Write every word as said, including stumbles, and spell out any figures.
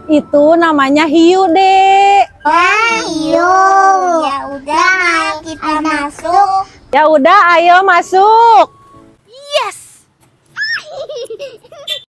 Itu namanya hiu, Dek. Ah, hiu. Ya udah, kita masuk. Ya udah, ayo masuk.